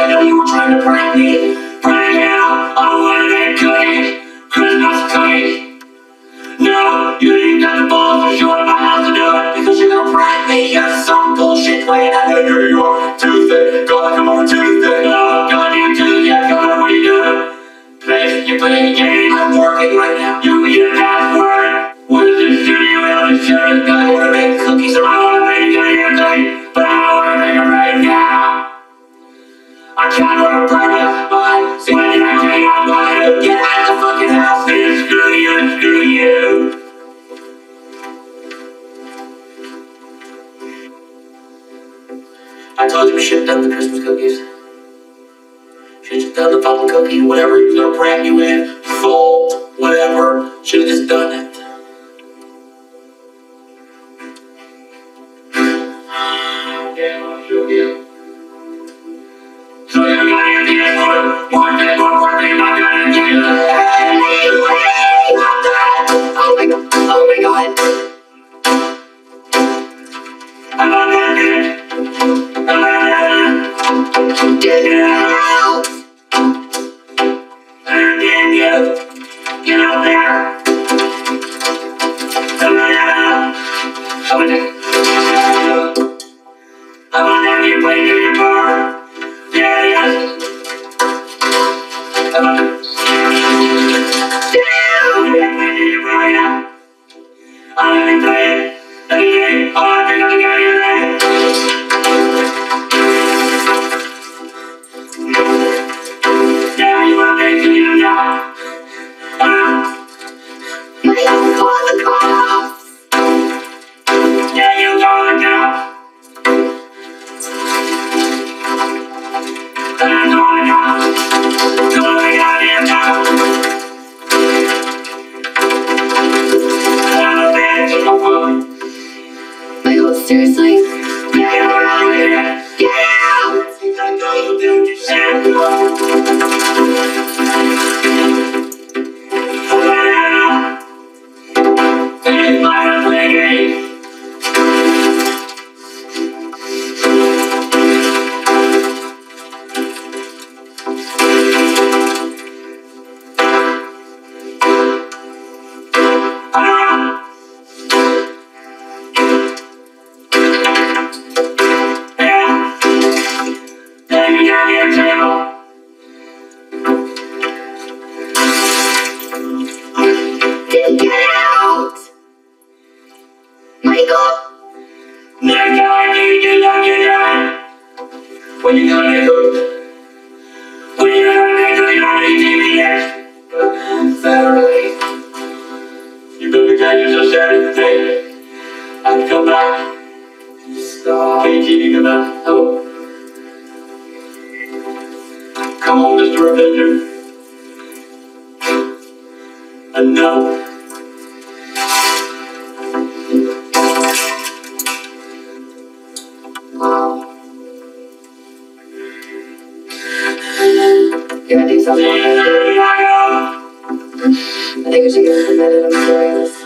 I know you were trying to prank me. Prank out on one that cookie, Christmas cookie. No, you didn't got the balls to show up my house to do it because you're gonna prank me. You're some bullshit plan. I know you are Tuesday. God, come on Tuesday. No, goddamn Tuesday. God, what are you doing? You're playing a game. I'm working right now. You need a password. What is this studio? I'm sure this guy wanna make cookies or I wanna make a goddamn cookie, but I don't wanna make it right now. I can't run a purpose, but see when I tell you I'm gonna get out of the fucking house. And screw you, screw you. I told you we should've done the Christmas cookies. Should've just done the fucking cookie, whatever he was gonna prank you with, fault, whatever. Should've just done it. Okay, I'll show you. So you got your DS more thing, not gonna do you. Hey, not that! Oh my god, oh my god. I'm not gonna do it. I'm not gonna get it out. Damn you. Get out there. I'm gonna have you play in your car. Yeah, yes. I'm gonna play in your car, yeah. I'm gonna play it. Let me play it. Oh, I think I'm gonna get it there. Yeah, you wanna make it now. I have to call the cops. Yeah, you call the cops. And I call the cops. Call the goddamn cops. And I'm a bitch. Oh my god, seriously? Get out of here. Get out. I know you do this shit. It's my play. When you gonna make it? When you gonna make it? You don't need TV yet. Saturday. You better get yourself Saturday today. I can come back. Stop. Can you keep me back? Oh. Come on, Mr. Avenger. Enough. Can I do something? I think we should get submitted. I'm serious.